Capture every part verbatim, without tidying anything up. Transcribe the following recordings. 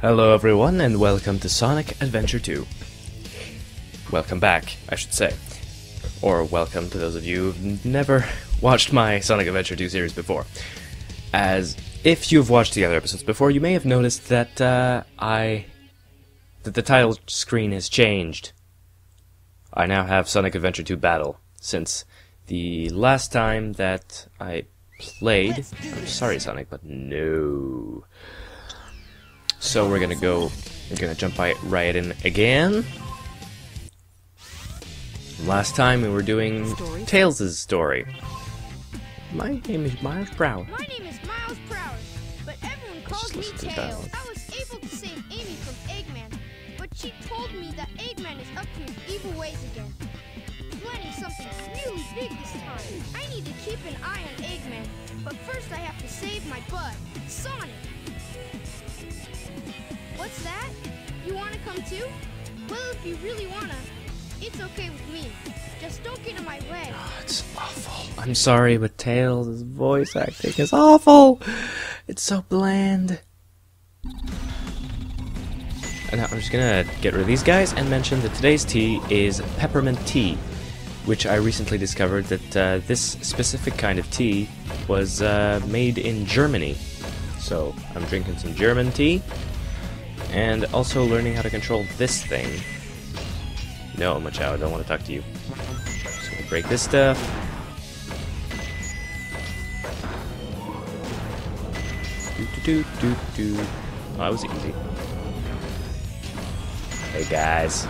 Hello everyone and welcome to Sonic Adventure two. Welcome back, I should say. Or welcome to those of you who've never watched my Sonic Adventure two series before. As if you've watched the other episodes before, you may have noticed that uh, I... that the title screen has changed. I now have Sonic Adventure two Battle, since the last time that I played... I'm sorry Sonic, but no... So we're gonna go, we're gonna jump right, right in again. Last time we were doing story? Tails' story. My name is Miles Prower. My name is Miles Prower, but everyone calls me Tails. I was able to save Amy from Eggman, but she told me that Eggman is up to his evil ways again. Planning something really big this time. I need to keep an eye on Eggman, but first I have to save my bud, Sonic. What's that? You wanna come too? Well, if you really wanna, it's okay with me. Just don't get in my way. Oh, it's awful. I'm sorry, but Tails' voice acting is awful. It's so bland. And now I'm just gonna get rid of these guys and mention that today's tea is Peppermint Tea, which I recently discovered that uh, this specific kind of tea was uh, made in Germany. So I'm drinking some German tea. And also learning how to control this thing. No, Machao, I don't want to talk to you. So we'll break this stuff. Do do do do do. Oh, that was easy. Hey guys.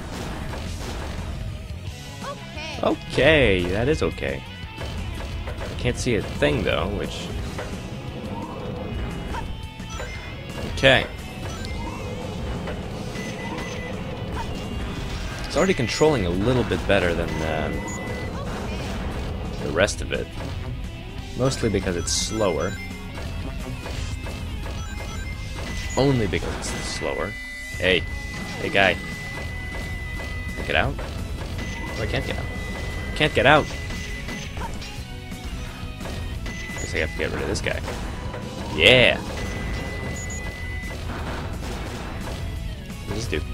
Okay. Okay, that is okay. I can't see a thing though, which. Okay. It's already controlling a little bit better than um, the rest of it. Mostly because it's slower. Only because it's slower. Hey. Hey guy. Can I get out? Oh, I can't get out. I can't get out! Guess I have to get rid of this guy. Yeah! What does this do?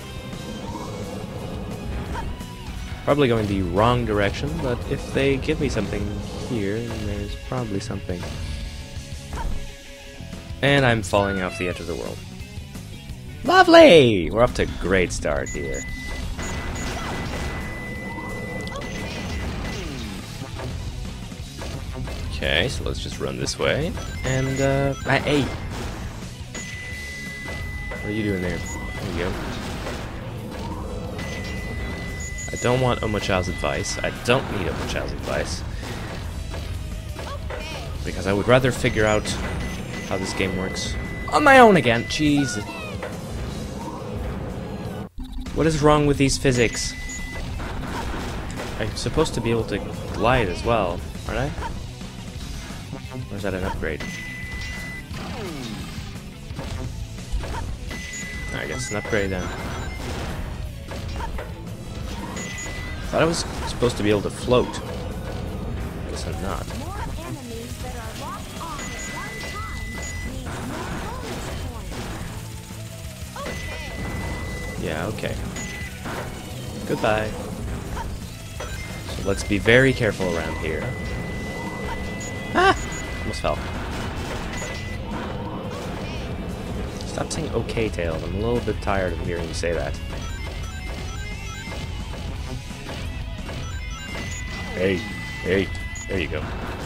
Probably going the wrong direction, but if they give me something here, then there's probably something. And I'm falling off the edge of the world. Lovely! We're off to a great start here. Okay, so let's just run this way. And, uh, ah, hey! What are you doing there? There you go. I don't want Omochao's advice. I don't need Omochao's advice. Because I would rather figure out how this game works on my own again. Jeez. What is wrong with these physics? I'm supposed to be able to glide as well, aren't I? Or is that an upgrade? I guess an upgrade then. I thought I was supposed to be able to float. Guess I'm not. Yeah, okay. Goodbye. So let's be very careful around here. Ah! Almost fell. Stop saying okay, Tails. I'm a little bit tired of hearing you say that. Hey, hey, there you go.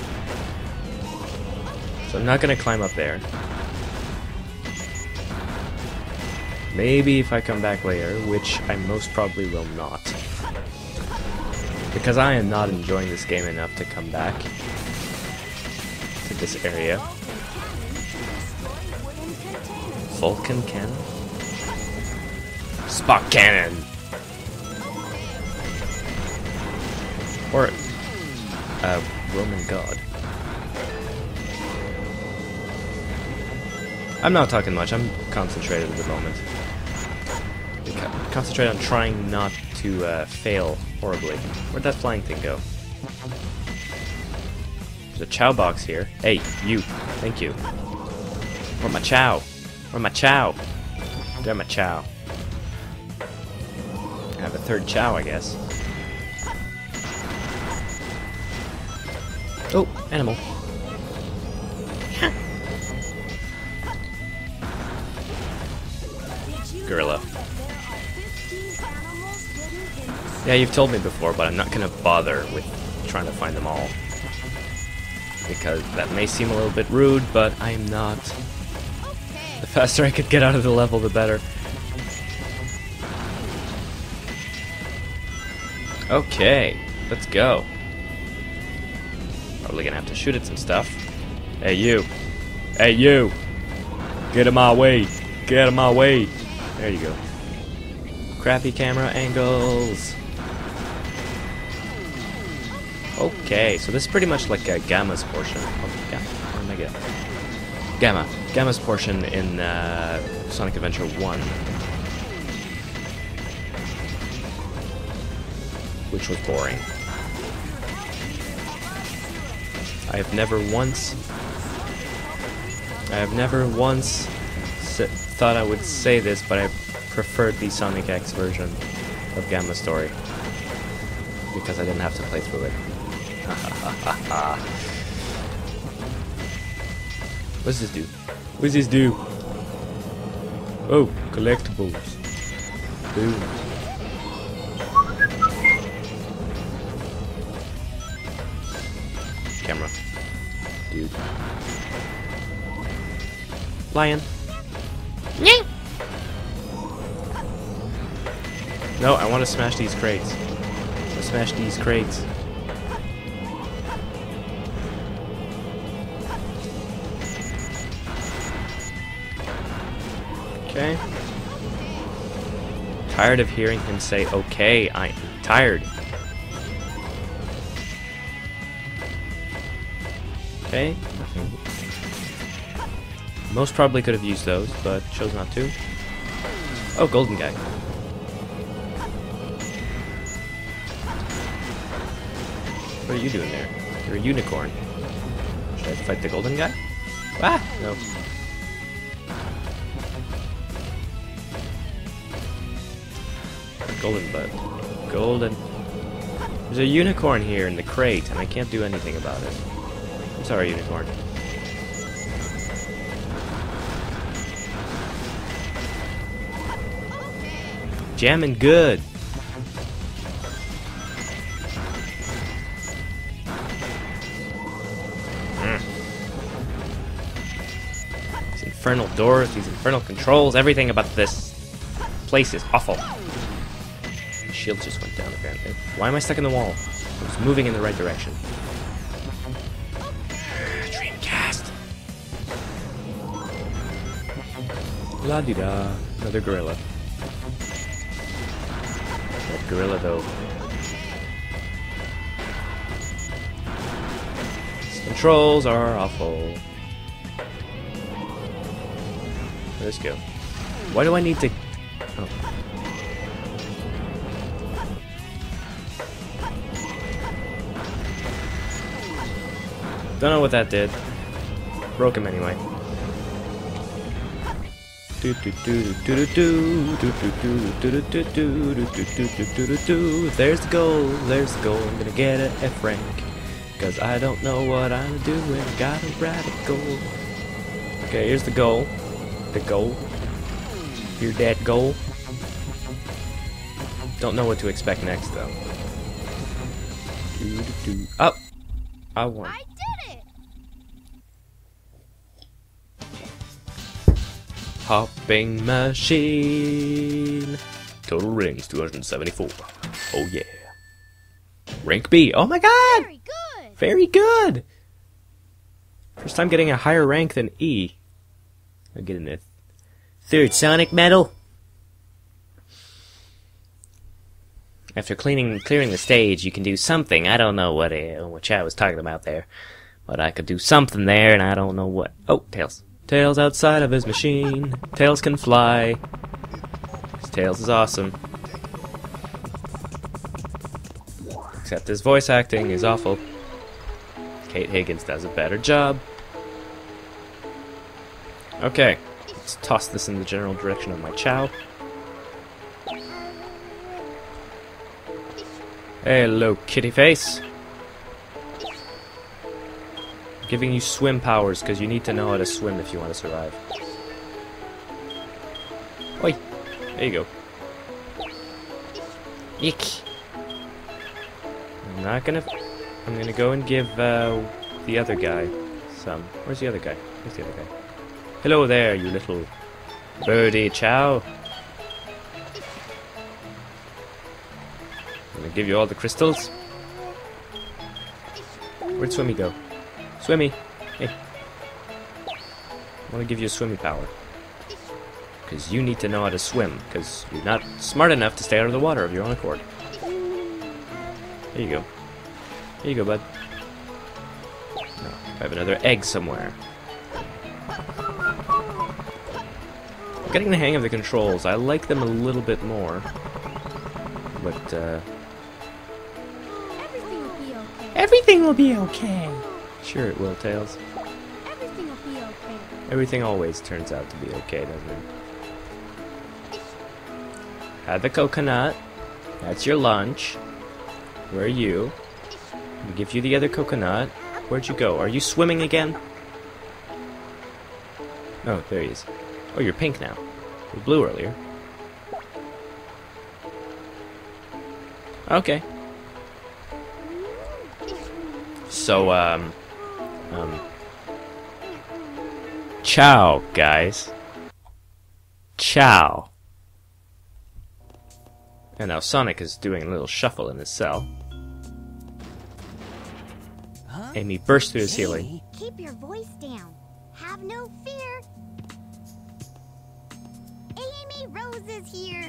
So I'm not gonna climb up there. Maybe if I come back later, which I most probably will not. Because I am not enjoying this game enough to come back to this area. Vulcan Cannon? Spock Cannon! Or, uh, Roman God. I'm not talking much, I'm concentrated at the moment. Concentrate on trying not to uh, fail horribly. Where'd that flying thing go? There's a chow box here. Hey, you. Thank you. Where's my chow? Where's my chow? They're my chow. I have a third chow, I guess. Oh, animal. Gorilla. Yeah, you've told me before, but I'm not gonna bother with trying to find them all. Because that may seem a little bit rude, but I am not. The faster I could get out of the level, the better. Okay, let's go. Probably gonna have to shoot at some stuff. Hey you! Hey you! Get in my way! Get in my way! There you go. Crappy camera angles. Okay, so this is pretty much like a Gamma's portion. Oh, Gamma. Where am I getting? Gamma. Gamma's portion in uh, Sonic Adventure one. Which was boring. I have never once... I have never once thought I would say this, but I preferred the Sonic X version of Gamma's story. Because I didn't have to play through it. What's this do? What's this do? Oh, collectibles. Boom. Camera. Dude. Lion. No, I want to smash these crates. Let's smash these crates. Okay. Tired of hearing him say, okay, I'm tired. Okay, nothing. Most probably could have used those, but chose not to. Oh, golden guy. What are you doing there? You're a unicorn. Should I fight the golden guy? Ah! No. Golden bud. Golden. There's a unicorn here in the crate, and I can't do anything about it. I'm sorry, unicorn. Jamming good. Mm. These infernal doors, these infernal controls, everything about this place is awful. The shield just went down apparently. Why am I stuck in the wall? I was moving in the right direction. Dreamcast. La di da. Another gorilla. That gorilla though. These controls are awful. Let's go. Why do I need to... Oh. Don't know what that did. Broke him anyway. Do do do do do do do do do do do do do do do do. There's the goal. There's the goal. I'm gonna get an F rank. Cause I don't know what I'm doing. Gotta write a goal. Okay, here's the goal. The goal. Hear that goal. Don't know what to expect next though. Do do do. Up. I won. I did it. Hopping machine. Total rings two hundred seventy-four. Oh yeah. Rank B. Oh my god! Very good. Very good! First time getting a higher rank than E. I'll get in the third Sonic medal. After cleaning, clearing the stage, you can do something. I don't know what uh, what Chad was talking about there. But I could do something there, and I don't know what. Oh, Tails. Tails outside of his machine. Tails can fly. Tails is awesome. Except his voice acting is awful. Kate Higgins does a better job. Okay. If Let's toss this in the general direction of my Chow. Hello, kitty face. Giving you swim powers, because you need to know how to swim if you want to survive. Oi! There you go. Eek! I'm not gonna... I'm gonna go and give uh, the other guy some... Where's the other guy? Where's the other guy? Hello there, you little birdie Chow. I'm gonna give you all the crystals. Where'd Swimmy go? Swimmy! Hey. I want to give you a swimmy power. Because you need to know how to swim, because you're not smart enough to stay out of the water of your own accord. There you go. Here you go, bud. No, I have another egg somewhere. I'm getting the hang of the controls. I like them a little bit more. But, uh... Everything will be okay. everything will be okay! Sure it will, Tails. Everything will be okay. Everything always turns out to be okay, doesn't it? Have the coconut. That's your lunch. Where are you? We give you the other coconut. Where'd you go? Are you swimming again? Oh, there he is. Oh, you're pink now. You were blue earlier. Okay. So, um... Um... Ciao, guys. Ciao. And now Sonic is doing a little shuffle in his cell. Huh? Amy bursts through the ceiling. Keep your voice down. Have no fear. Amy Rose is here.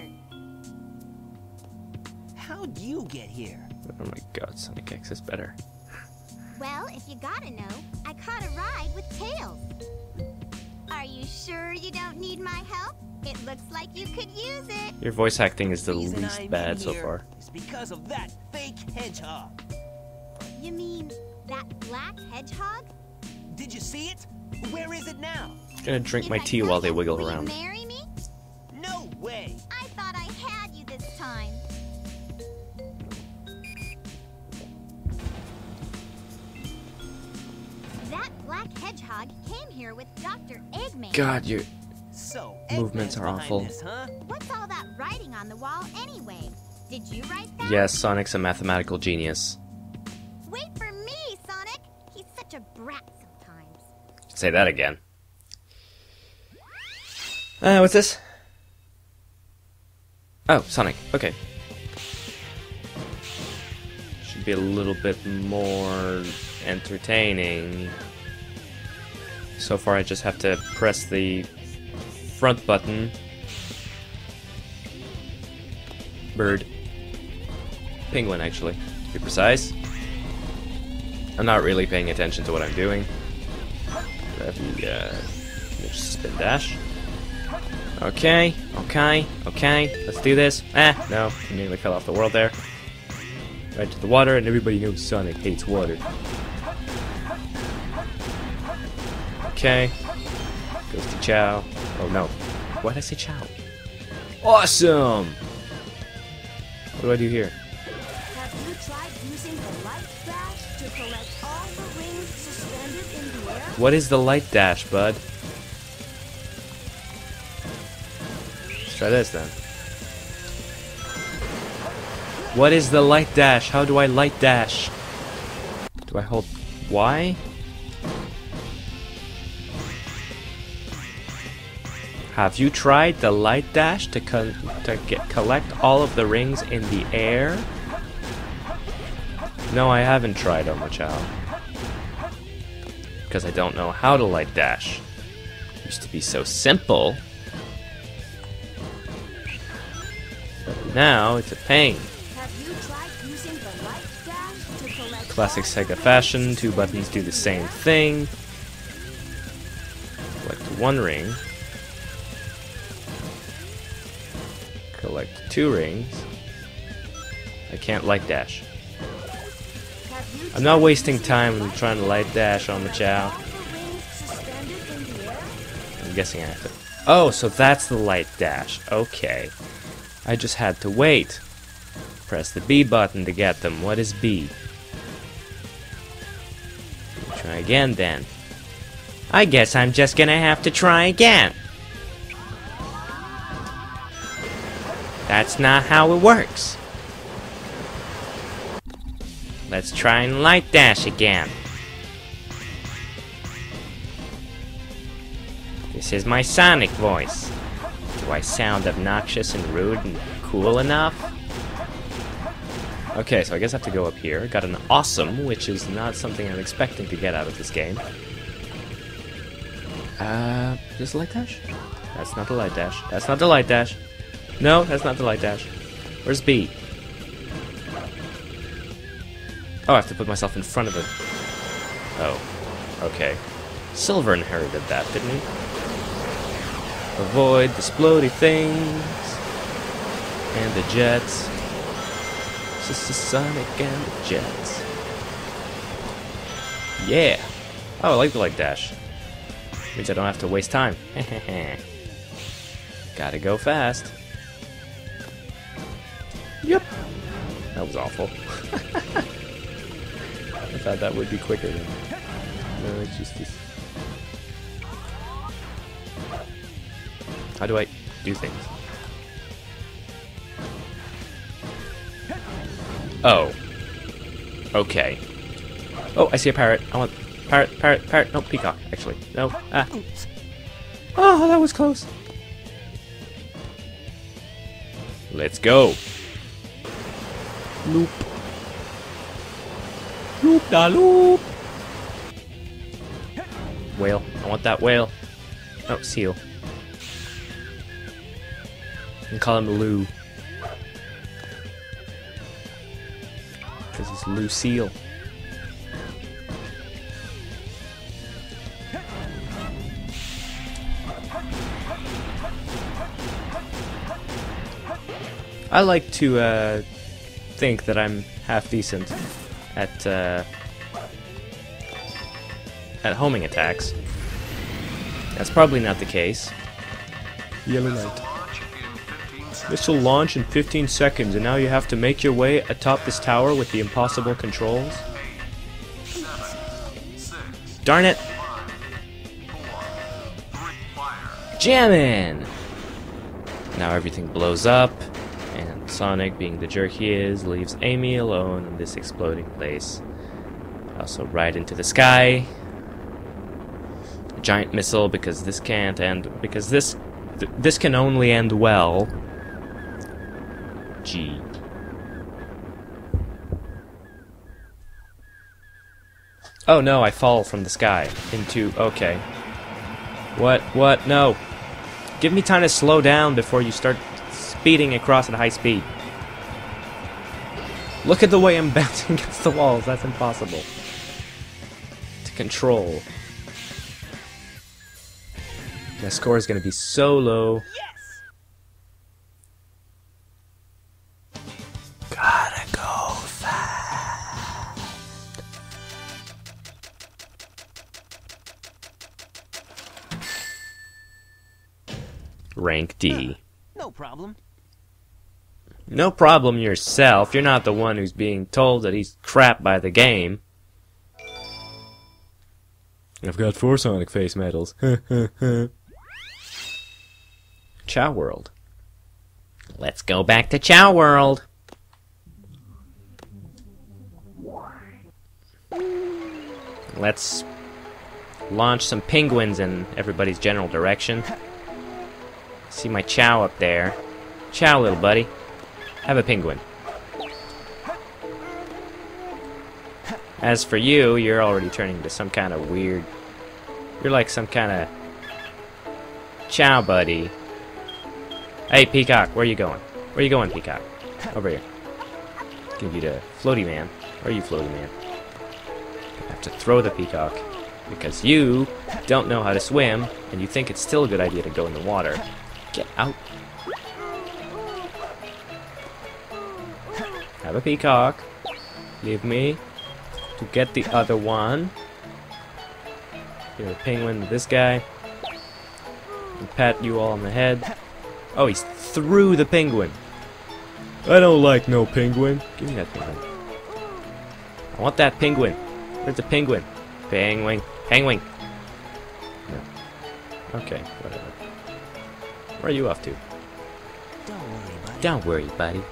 How'd you get here? Oh my god, Sonic X is better. Well, if you gotta know, I caught a ride with Tails. Are you sure you don't need my help? It looks like you could use it. Your voice acting is the reason least I'm bad in so here far. is because of that fake hedgehog. You mean that black hedgehog? Did you see it? Where is it now? I'm gonna drink If my I tea tell while they you, wiggle will you around. marry me? No way. I thought I had you this time. That black hedgehog came here with Doctor Eggman. God, your So movements Eggman's are behind awful. This, huh? What's all that writing on the wall anyway? Did you write that? Yes, Sonic's a mathematical genius. Wait for me, Sonic. He's such a brat sometimes. Say that again. Uh, what's this? Oh, Sonic. Okay. Should be a little bit more entertaining. So far, I just have to press the front button. Bird. Penguin, actually, to be precise. I'm not really paying attention to what I'm doing. Grab the, uh, just spin dash. Okay, okay, okay, let's do this. Ah, no, I nearly fell off the world there. Right to the water, and everybody knows Sonic hates water. Okay, goes to Chow. Oh no, why did I say Chow? Awesome! What do I do here? Have you tried using the light dash to collect all the rings suspended in the air? What is the light dash, bud? Let's try this then. What is the light dash? How do I light dash? Do I hold Y? Have you tried the light dash to co to get collect all of the rings in the air? No, I haven't tried Omochao. Because I don't know how to light dash. It used to be so simple. But now it's a pain. Have you tried using the light dash to collect Classic all the Sega fashion, two buttons do the same thing. Collect one ring. Collect two rings. I can't light dash. Have you I'm not tried wasting using time the when light trying to light dash on the dash Chow. to collect all the rings suspended in the air? I'm guessing I have to... Oh, so that's the light dash. Okay. I just had to wait. Press the B button to get them. What is B? Try again then. I guess I'm just gonna have to try again. That's not how it works. Let's try and light dash again. This is my Sonic voice. Do I sound obnoxious and rude and cool enough? Okay, so I guess I have to go up here. Got an awesome, which is not something I'm expecting to get out of this game. Uh, is this a light dash? That's not the light dash. That's not the light dash. No, that's not the light dash. Where's B? Oh, I have to put myself in front of it. Oh, okay. Silver inherited that, didn't he? Avoid the splody things and the jets. This is Sonic and the Jets. Yeah. Oh, I like the light dash. Means I don't have to waste time. Gotta go fast. Yep. That was awful. I thought that would be quicker than that. No, it's just this. How do I do things? Oh. Okay. Oh, I see a parrot. I want parrot, parrot, parrot. No, peacock, actually. No. Ah. Oh, that was close. Let's go. Loop. Loop da loop. Whale. I want that whale. Oh, seal. And call him Lou. Because he's Lucille. I like to uh, think that I'm half decent at uh, at homing attacks. That's probably not the case. Yellow light. This will launch in fifteen seconds, and now you have to make your way atop this tower with the impossible controls. Darn it! Jammin'! Now everything blows up, and Sonic, being the jerk he is, leaves Amy alone in this exploding place. Also right into the sky. A giant missile, because this can't end, because this, th this can only end well. G. Oh no, I fall from the sky into... Okay. What? What? No. Give me time to slow down before you start speeding across at high speed. Look at the way I'm bouncing against the walls. That's impossible to control. My score is going to be so low. Gotta go fast. Rank D. No problem. No problem yourself. You're not the one who's being told that he's crap by the game. I've got four Sonic face medals. Chow World. Let's go back to Chow World. Let's launch some penguins in everybody's general direction. See my Chow up there. Chow, little buddy. Have a penguin. As for you, you're already turning into some kind of weird... You're like some kind of... Chow buddy. Hey, Peacock, where are you going? Where are you going, Peacock? Over here. Give you the floaty man. Where are you, floaty man? I have to throw the Peacock. Because you don't know how to swim, and you think it's still a good idea to go in the water. Get out. Have a Peacock. Leave me to get the other one. Give a penguin to this guy. And pat you all on the head. Oh, he's through the penguin. I don't like no penguin. Give me that penguin. I want that penguin. Where's the penguin? Penguin. Penguin. No. Okay, whatever. Where are you off to? Don't worry, buddy. Don't worry, buddy.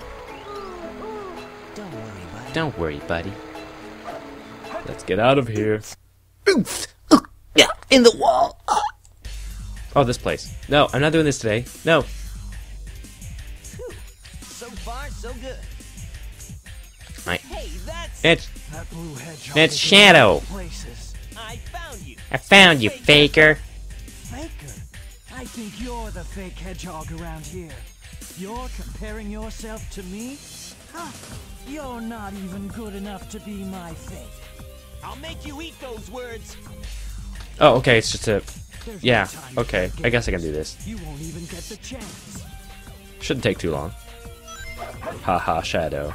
Don't worry, buddy. Don't worry, buddy. Let's get out of here. Yeah, in the wall. Oh, this place. No, I'm not doing this today. No. Phew. So far, so good. Right. Hey, that's... It's That blue hedgehog it's is Shadow. in places. I found you. I found you, faker. Faker? I think you're the fake hedgehog around here. You're comparing yourself to me? Huh. You're not even good enough to be my fake. I'll make you eat those words. Oh, okay. It's just a. There's Yeah. no time to Okay. play I guess I can games. do this. You won't even get the chance. Shouldn't take too long. Haha, Shadow.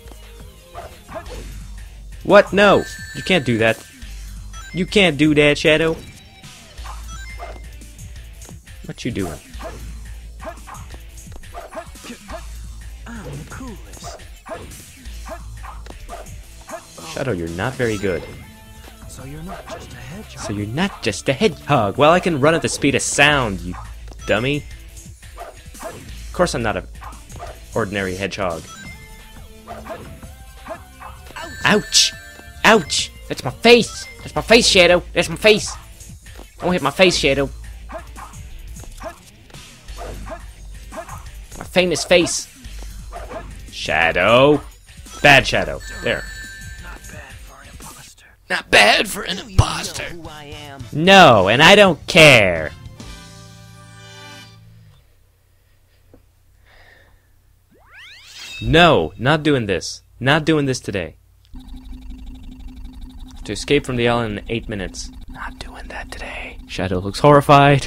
What? No! You can't do that. You can't do that, Shadow. What you doing? I'm the coolest. Shadow, you're not very good. So you're not just a hedgehog. So you're not just a hedgehog. Well, I can run at the speed of sound, you dummy. Of course I'm not a ordinary hedgehog. Ouch! Ouch! That's my face! That's my face, Shadow! That's my face! Don't hit my face, Shadow! My famous face! Shadow! Bad Shadow. There. Not bad for an imposter. Not bad for an You know who I am. No, and I don't care. No, not doing this. Not doing this today. To escape from the island in eight minutes. Not doing that today. Shadow looks horrified.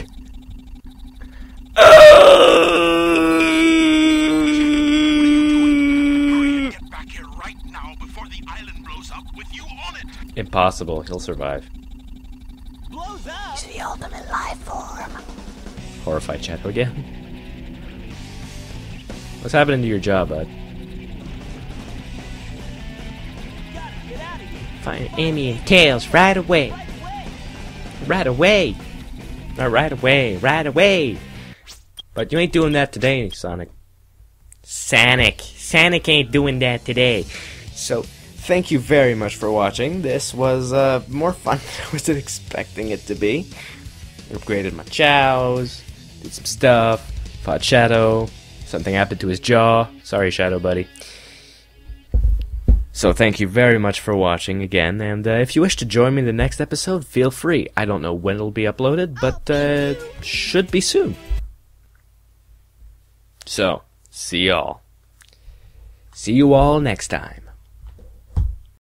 Get back here right now before the island blows up with you on it. Impossible. He'll survive. Blows up. The ultimate life form. Horrified Shadow again. What's happening to your job, bud? Gotta get out of here. Find Amy and Tails right away. Right away. Right away. Not right away. Right away. But you ain't doing that today, Sonic. Sonic. Sonic ain't doing that today. So, thank you very much for watching. This was uh, more fun than I was expecting it to be. Upgraded my chows. Did some stuff. Fought Shadow. Something happened to his jaw. Sorry, Shadow Buddy. So thank you very much for watching again, and uh, if you wish to join me in the next episode, feel free. I don't know when it'll be uploaded, but uh, should be soon. So, see y'all. See you all next time.